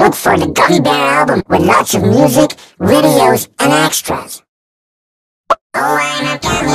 Look for the Gummy Bear album with lots of music, videos, and extras. Oh, and a